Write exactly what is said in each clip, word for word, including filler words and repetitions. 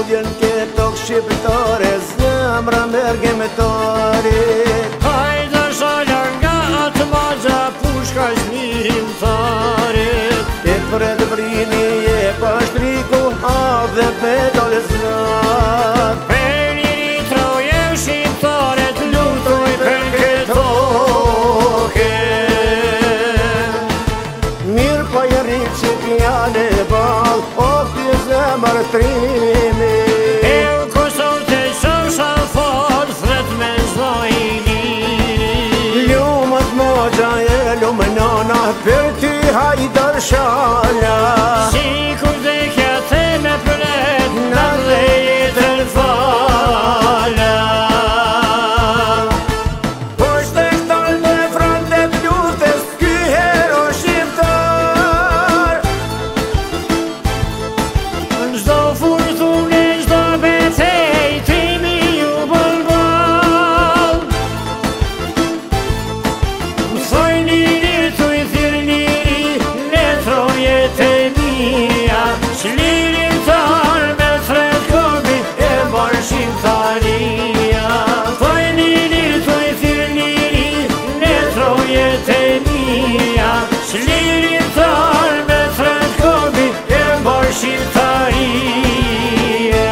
Studjen këtok shqiptare, zemra mergemtare. Hajde shalër nga atë magja, pushka shmimtarit. E pred brini e pashtriku, ave pedal zrat. Për njëri troje shqiptaret, lutoj për këtoke. Mirë pa e rritë që pjane bal, o pje zemër trimi. E u Kosovë të qosha fat, thret me zvaj liri. Ljumët moja e lumë nana, për ty hajdar shala. Si kur dhe kja te me përret, në dhe jetër fala. Po shte këtall në fronte t'luftës, ky hero shqiptar. Në çdo furtunë, çdo betej, trimi ju bën ball. Më thoj liri, thuj thirr liri, letro jetë e mia. Çlirin tar me thret kobi, e mbar shqiptaria. Thoj liri, thuj thirr liri, letro jetë e mia. Çlirin tar me thret kobi, e mbar shqiptaria.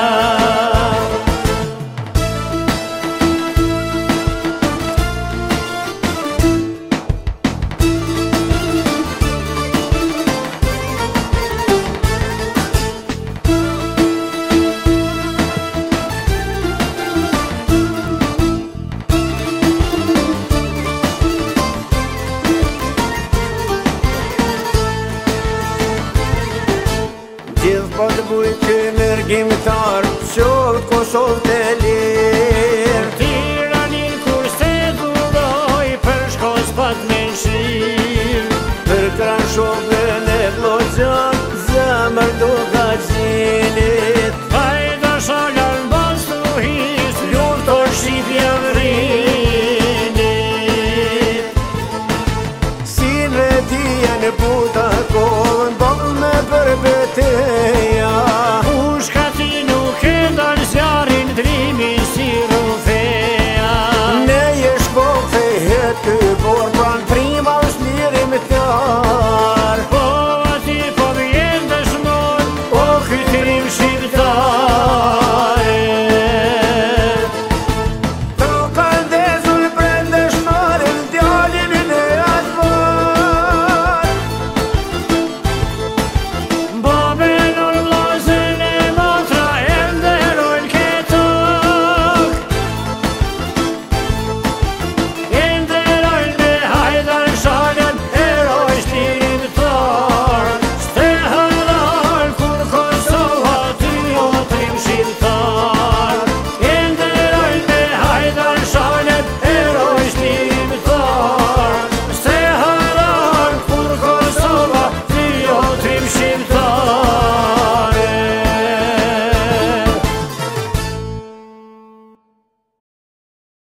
Gjithë po të bujt që mërgjimtar, qovë Kosovë të lirë. Tiranin kur se duroj, për shkos pat me shirë. Për Krashovën e Vllozjan, zemër duke